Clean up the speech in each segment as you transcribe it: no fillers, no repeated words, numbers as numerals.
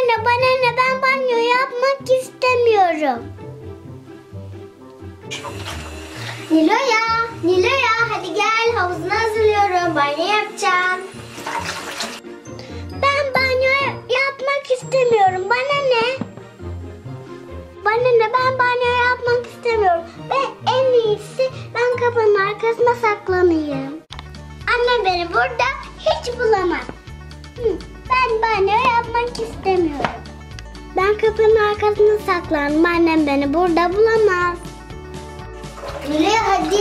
Anne bana ne, ben banyo yapmak istemiyorum. Nilo'ya hadi gel, havuzunu hazırlıyorum, banyo yapacağım. Ben banyo yapmak istemiyorum, bana ne? Bana ne, ben banyo yapmak istemiyorum. Ve en iyisi ben kapının arkasına saklanayım. Annem beni burada hiç bulamaz. Ben banyo yapmak istemiyorum. Ben kapının arkasına saklandım, annem beni burada bulamaz. Nilo'ya hadi.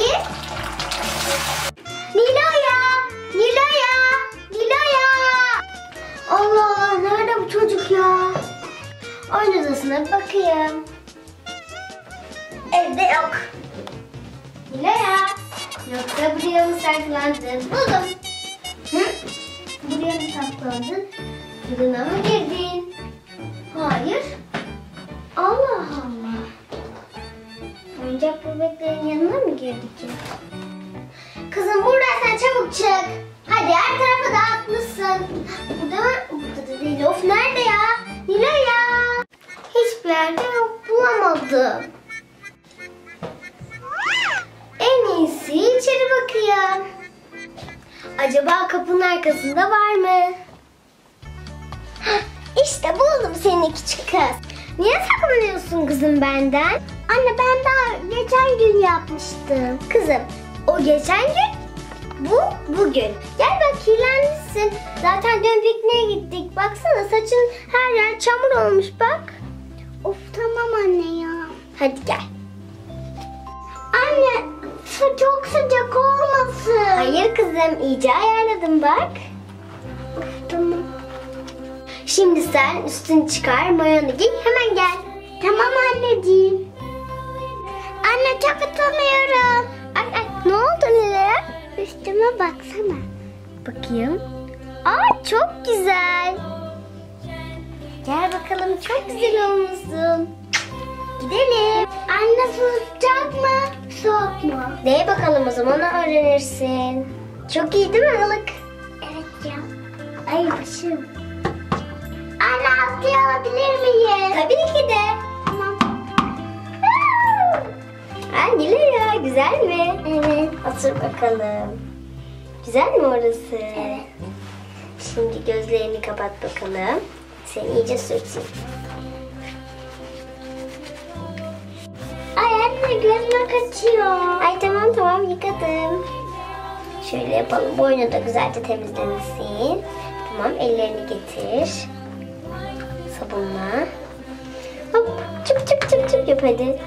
Nilo'ya. Allah Allah, nerede bu çocuk ya? Oyun odasına bir bakayım. Evde yok. Nilo'ya. Yoksa buraya mı saklandın? Buldum. Hı? Buraya mı saklandın? Fırına mı girdin? Hayır. Allah Allah. Oyuncak bebeklerin yanına mı girdik ki? Kızım buradaysan çabuk çık. Hadi, her tarafı dağıtmışsın. Burada mı? Burada da değil. Of, nerede ya? Nilo'ya. Hiçbir yerde yok, bulamadım. En iyisi içeri bakayım. Acaba kapının arkasında var mı? İşte buldum seni küçük kız. Niye saklanıyorsun kızım benden? Anne, ben daha geçen gün yapmıştım. Kızım, o geçen gün, bu bugün. Gel bak, kirlenmişsin. Zaten dün pikniğe gittik. Baksana, saçın her yer çamur olmuş bak. Of, tamam anne ya. Hadi gel. Anne, su çok sıcak olmasın. Hayır kızım, iyice ayarladım bak. Of, tamam. Şimdi sen üstünü çıkar, mayonu giy, hemen gel. Tamam anneciğim. Anne, çok utanıyorum. Ay, ne oldu Nilo'ya? Üstüme baksana. Bakayım. Aa, çok güzel. Gel bakalım, çok güzel olmuşsun. Gidelim. Anne, su sıcak mı, soğuk mu? Neye bakalım o zaman, öğrenirsin. Çok iyi değil mi ılık? Evet ya. Ay başım. Anne, atlayabilir miyim? Tabii ki de. Tamam. Nilo'ya, güzel mi? Evet. Otur bakalım. Güzel mi orası? Evet. Şimdi gözlerini kapat bakalım. Seni iyice sürteyim. Ay anne, gözüme kaçıyor. Ay tamam, yıkadım. Şöyle yapalım. Boynu da güzelce temizlensin. Tamam, ellerini getir. Sabunla. Hop, çıp yap hadi.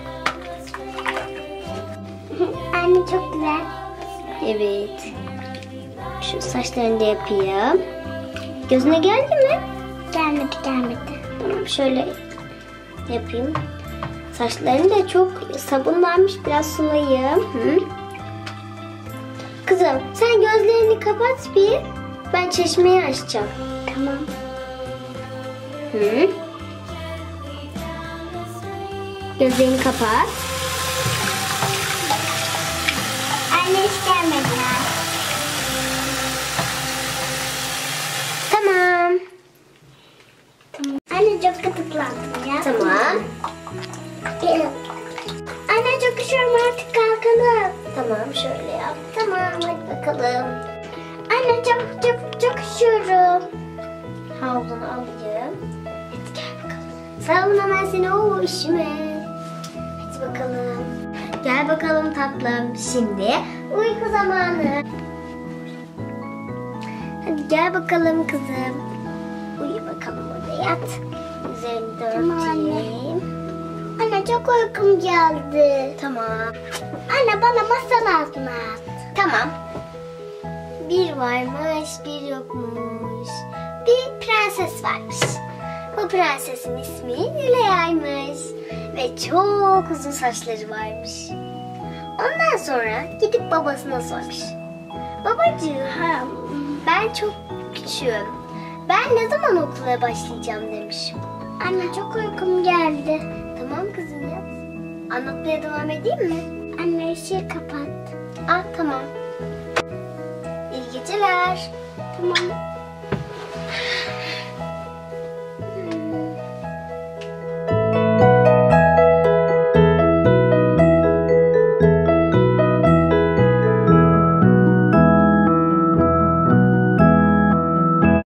Anne, çok güzel. Evet. Şu saçlarını da yapayım. Gözüne geldi mi? Gelmedi. Tamam, şöyle yapayım. Saçlarını da çok sabun varmış, biraz sulayayım. Kızım, sen gözlerini kapat bir. Ben çeşmeyi açacağım. Tamam. Gözlerini kapat. Anne, hiç gelmediler. Tamam. Anne, çok gıdıklandım ya. Tamam. Anne, çok üşüyorum, artık kalkalım. Tamam, şöyle yap. Tamam, hadi bakalım. Anne, çok üşüyorum. Havlunu alayım. Hadi gel bakalım. Sarılın hemen seni, o işime. Hadi bakalım. Gel bakalım tatlım. Şimdi uyku zamanı. Hadi gel bakalım kızım. Uyu bakalım, orada yat. Üzerini de örteyim. Anne, çok uykum geldi. Tamam. Anne, bana masal anlat. Tamam. Bir varmış, bir yokmuş. Bir prenses varmış. Bu prensesin ismi Nilo'yaymış. Ve çok uzun saçları varmış. Ondan sonra gidip babasına sormuş. Babacığım, ben çok küçüğüm. Ben ne zaman okula başlayacağım demiş. Anne, çok uykum geldi. Tamam kızım, yat. Anlatmaya devam edeyim mi? Anne, ışığı kapat. Tamam. İyi geceler. Tamam.